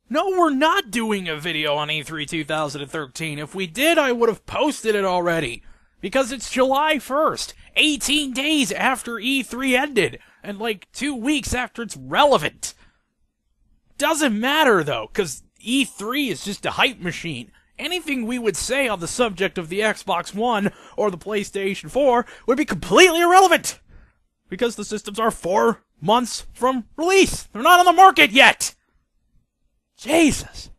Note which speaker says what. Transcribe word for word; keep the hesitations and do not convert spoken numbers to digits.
Speaker 1: No, we're not doing a video on E three two thousand thirteen. If we did, I would have posted it already. Because it's July first, eighteen days after E three ended, and like two weeks after it's relevant. Doesn't matter though, because E three is just a hype machine. Anything we would say on the subject of the Xbox One or the PlayStation four would be completely irrelevant. Because the systems are four months from release. They're not on the market yet. Jesus.